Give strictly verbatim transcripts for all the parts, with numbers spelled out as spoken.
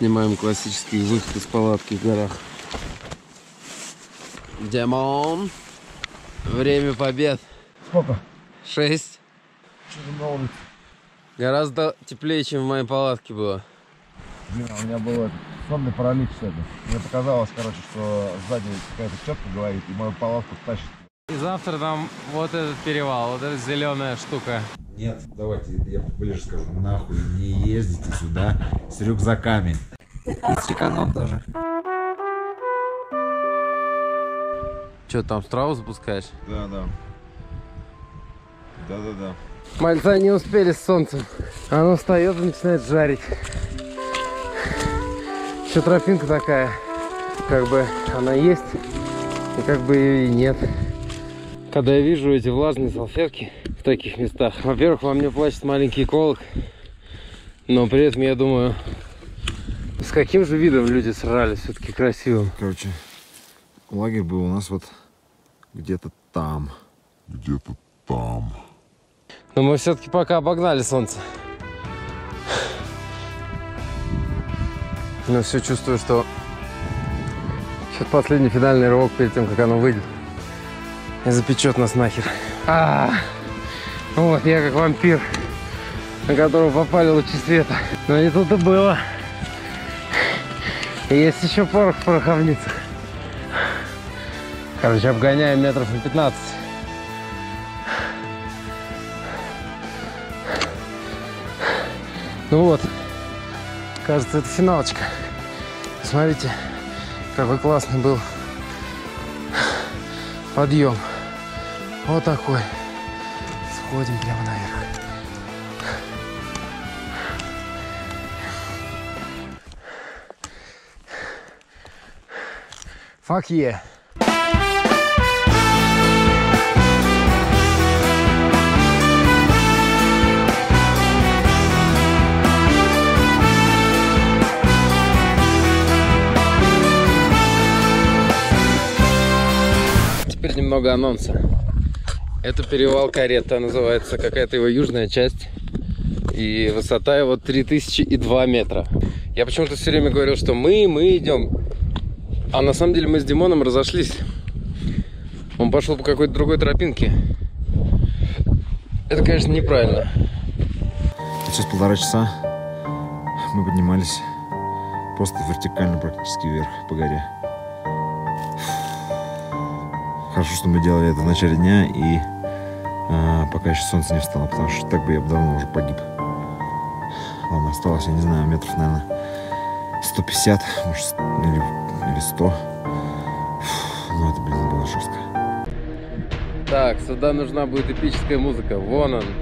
Снимаем классический выход из палатки в горах. Демон. Время побед. Сколько? Шесть. На улице. Гораздо теплее, чем в моей палатке было. Блин, у меня был сонный паралич сегодня. Мне показалось, короче, что сзади какая-то тетка говорит, и мою палатку тащит. И завтра там вот этот перевал, вот эта зеленая штука. Нет, давайте я ближе скажу, нахуй не ездите сюда с рюкзаками. С чеканом даже. Че, там страву запускаешь? Да, да. Да, да, да. Мальца не успели с солнцем. Оно встает и начинает жарить. Еще тропинка такая, как бы она есть, и как бы ее и нет. Когда я вижу эти влажные салфетки в таких местах, во-первых, во мне плачет маленький эколог, но при этом я думаю, с каким же видом люди срали, все-таки красивым. Короче, лагерь был у нас вот где-то там. Где-то там. Но мы все-таки пока обогнали солнце. Но все чувствую, что сейчас последний финальный рывок перед тем, как оно выйдет. И запечет нас нахер. А -а -а. Вот я как вампир, на которого попали лучи света. Но не тут и было. Есть еще порох в пороховницах. Короче, обгоняем метров на пятнадцать. Ну вот, кажется, это финалочка. Смотрите, какой классный был подъем. Вот такой. Сходим прямо наверх. Fuck yeah. Теперь немного анонса. Это перевал Карета, называется, какая-то его южная часть. И высота его три тысячи два метра. Я почему-то все время говорил, что мы, мы идем. А на самом деле мы с Димоном разошлись. Он пошел по какой-то другой тропинке. Это, конечно, неправильно. Сейчас полтора часа мы поднимались просто вертикально практически вверх по горе. Хорошо, что мы делали это в начале дня и а, пока еще солнце не встало, потому что так бы я бы давно уже погиб. Ладно, осталось, я не знаю, метров, наверное, сто пятьдесят, может, или, или сто. Ну, это, блин, было жестко. Так, сюда нужна будет эпическая музыка. Вон он.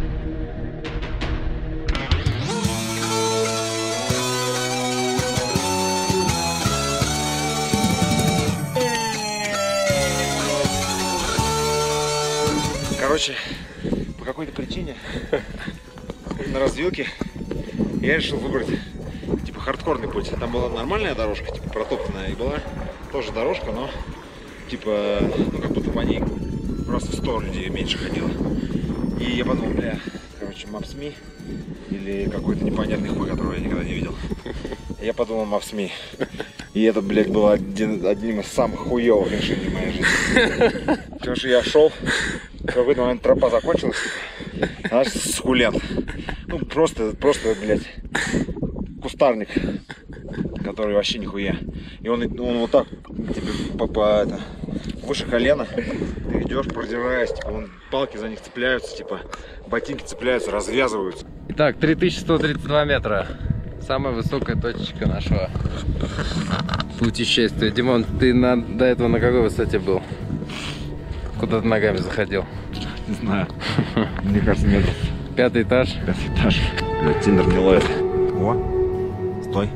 Короче, по какой-то причине на развилке я решил выбрать типа хардкорный путь. Там была нормальная дорожка, типа протоптанная, и была тоже дорожка, но типа, ну как будто по ней просто сто людей меньше ходило. И я подумал, бля, короче, Maps.me или какой-то непонятный хуй, которого я никогда не видел. Я подумал Maps.me. И это, блядь, было один, одним из самых хуёвых решений в моей жизни. Потому что я шел, в какой-то момент тропа закончилась, значит, скулен. Ну, просто, просто, блядь, кустарник, который вообще нихуя. И он, он вот так, тебе, по, по, это, выше колена, ты идешь, продираешь, типа, он, палки за них цепляются, типа, ботинки цепляются, развязываются. Итак, три тысячи сто тридцать два метра. Самая высокая точечка нашего путешествия. Димон, ты на, до этого на какой высоте был? Куда ты ногами заходил? Не знаю. Мне кажется, метров. Пятый этаж? Пятый этаж. Блядь, Тиндер не ловит. О, стой.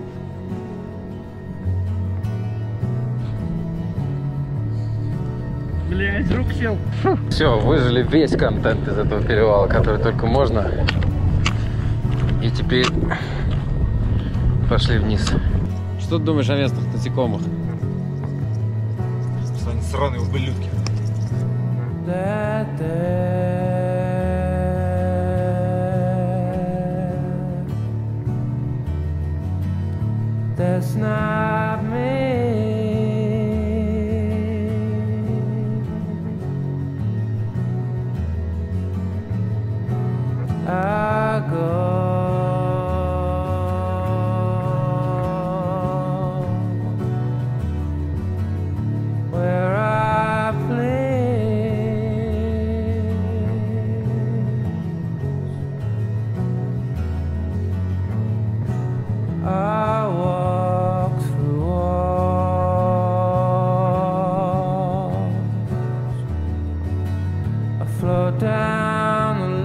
Блядь, рук сел. Все, выжили весь контент из этого перевала, который только можно. И теперь пошли вниз. Что ты думаешь о местных насекомых? Что они сраные ублюдки. it's not me. I go where I please. I walk through walls. I float down the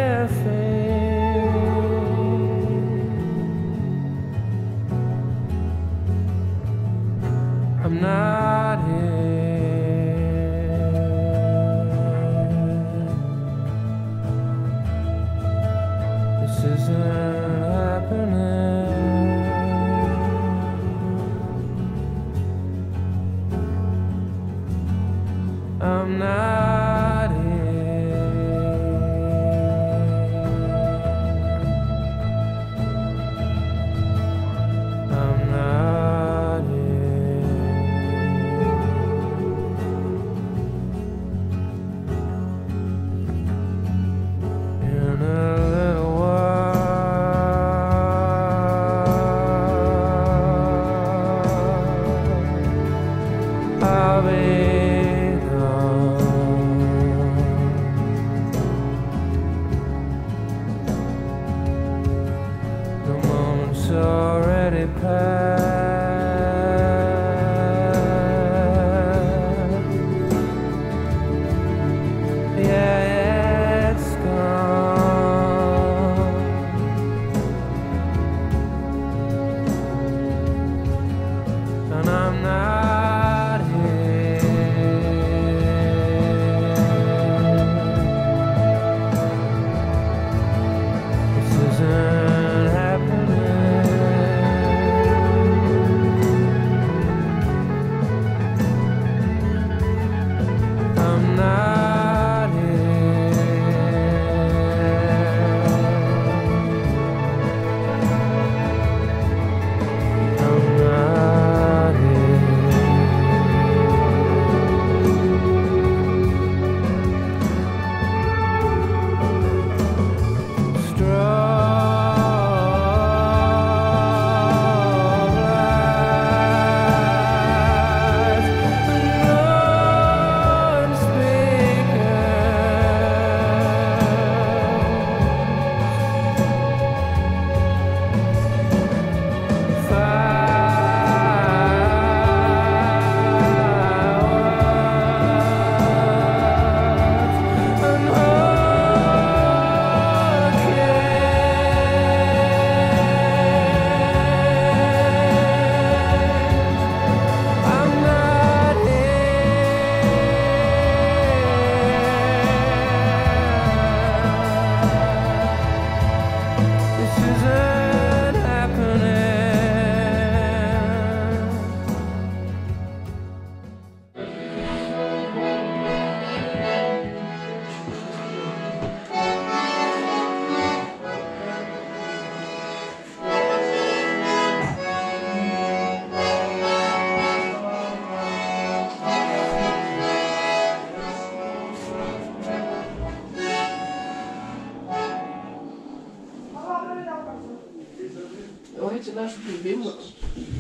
I'm not here. This isn't happening. I'm not here. I'm not here. In a little while, I'll be gone. The moment's already passed. Yeah, it's gone. And I'm not here. This isn't happening. I'm not I'm not This isn't Давайте нашу любимую.